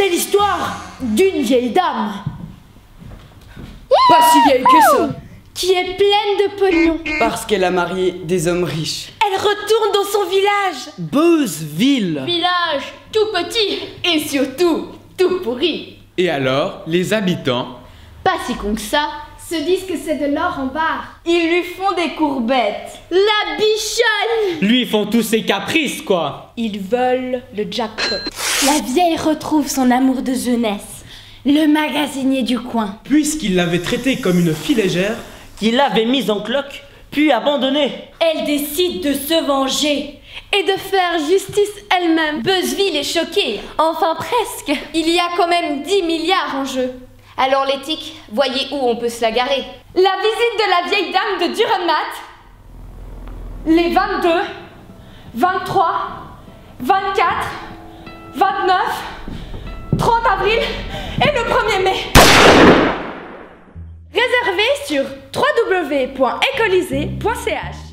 C'est l'histoire d'une vieille dame. Pas si vieille que ça. Qui est pleine de pognon. Parce qu'elle a marié des hommes riches. Elle retourne dans son village. Beuzeville. Village tout petit et surtout tout pourri. Et alors, les habitants, pas si con que ça, se disent que c'est de l'or en barre. Ils lui font des courbettes. La bichonne. Lui, ils font tous ses caprices, quoi. Ils veulent le jackpot. La vieille retrouve son amour de jeunesse, le magasinier du coin. Puisqu'il l'avait traité comme une fille légère, qu'il l'avait mise en cloque, puis abandonnée. Elle décide de se venger et de faire justice elle-même. Beuzeville est choquée. Enfin presque. Il y a quand même 10 milliards en jeu. Alors l'éthique, voyez où on peut se la garer. La visite de la vieille dame de Dürrenmatt, les 22, 23, 24, 29, 30 avril et le 1er mai. Réservé sur www.ecolisée.ch.